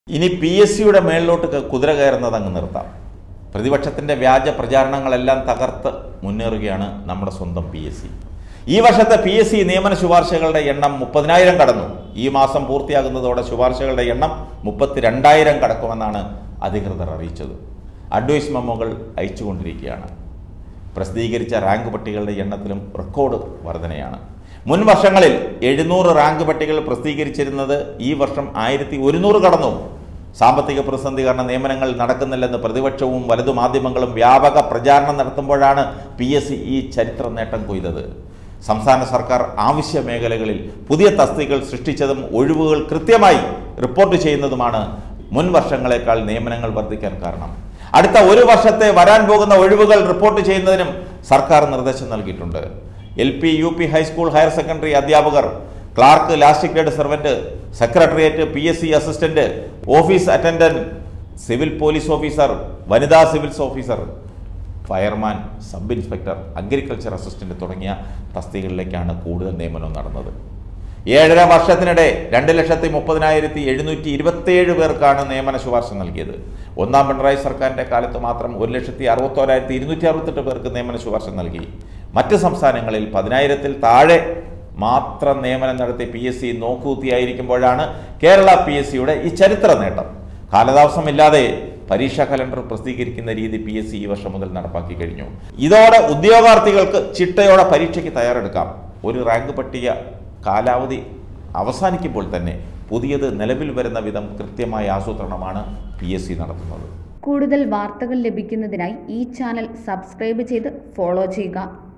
ഇനി PSCയുടെ മേളിലോട്ട് കുതിര കയറുന്നത് അങ്ങ് നിർത്താം. പ്രതിപക്ഷത്തിൻ്റെ വ്യാജ പ്രചാരണങ്ങളെല്ലാം തകർത്ത് മുന്നേറുകയാണ് നമ്മുടെ സ്വന്തം PSC. ഈ വർഷത്തെ PSC നിയമന ശുപാർശകളുടെ എണ്ണം 30,000 കടന്നു. ഈ മാസം പൂർത്തിയാകുന്നതോടെ ശുപാർശകളുടെ എണ്ണം 32,000 കടക്കുമെന്നാണ് അധികൃതർ അറിയിച്ചത്. അഡ്വൈസ് മെമ്മോകൾ അയച്ചുകൊണ്ടിരിക്കുകയാണ്. പ്രസിദ്ധീകരിച്ച റാങ്ക് പട്ടികകളുടെ എണ്ണത്തിലും റെക്കോർഡ് വർധനയാണ്. മുൻ വർഷങ്ങളിൽ 700 റാങ്ക് പട്ടികകൾ പ്രസിദ്ധീകരിച്ചിരുന്നത് ഈ വർഷം 1100 കടന്നു. സാമ്പത്തിക പ്രതിസന്ധി കാരണം നിയമനങ്ങൾ നടക്കുന്നില്ലെന്ന് പ്രതിപക്ഷവും വലതു മാധ്യമങ്ങളും വ്യാപക പ്രചാരണം നടത്തുമ്പോഴാണ് PSC ഈ ചരിത്ര നേട്ടം കൊയ്തത്. സംസ്ഥാന സർക്കാർ ആവശ്യ മേഖലകളിൽ പുതിയ തസ്തികകൾ സൃഷ്ടിച്ചതും ഒഴിവുകൾ കൃത്യമായി റിപ്പോർട്ട് ചെയ്യുന്നതുമാണ് മുൻ വർഷങ്ങളെക്കാൾ നിയമനങ്ങൾ വർദ്ധിക്കാൻ കാരണം. അടുത്ത ഒരു വർഷത്തെ വരാൻ പോകുന്ന ഒഴിവുകൾ റിപ്പോർട്ട് ചെയ്യുന്നതിനും സർക്കാർ നിർദ്ദേശം നൽകിയിട്ടുണ്ട്. LP, UP, high school, higher secondary അധ്യാപകർ, clerk, last grade servant, secretariat, PSC assistant, office attendant, civil police officer, വനിതാ civil officer, fireman, sub inspector, agriculture assistant തുടങ്ങിയ തസ്തികകളിലേക്കാണ് കൂടുതൽ നിയമനം നടന്നത്. 7.5 വർഷത്തിനിടെ 2,30,727 പേർക്കാണ് നിയമന ശുപാർശ നൽകിയത്. ഒന്നാം പിണറായി സർക്കാരിൻ്റെ കാലത്ത് മാത്രം 1,61,268 പേർക്ക് നിയമന ശുപാർശ നൽകി. മറ്റ് സംസ്ഥാനങ്ങളിൽ 10,000-ൽ താഴെ മാത്രം നിയമനം നടത്തി PSC നോക്കുകുത്തിയായിരിക്കുമ്പോഴാണ് കേരള PSCയുടെ ഈ ചരിത്ര നേട്ടം. കാലതാമസമില്ലാതെ പരീക്ഷാ കലണ്ടർ പ്രസിദ്ധീകരിക്കുന്ന രീതി PSC ഈ വർഷം മുതൽ നടപ്പാക്കി കഴിഞ്ഞു. ഇതോടെ ഉദ്യോഗാർത്ഥികൾക്ക് ചിട്ടയോടെ പരീക്ഷയ്ക്ക് തയ്യാറെടുക്കാം. ഒരു റാങ്ക് പട്ടിക കാലാവധി അവസാനിക്കുമ്പോൾ തന്നെ പുതിയത് നിലവിൽ വരുന്ന വിധം കൃത്യമായ ആസൂത്രണമാണ് PSC നടത്തുന്നത്. കൂടുതൽ വാർത്തകൾ ലഭിക്കുന്നതിനായി ഈ ചാനൽ സബ്സ്ക്രൈബ് ചെയ്ത് ഫോളോ ചെയ്യുക.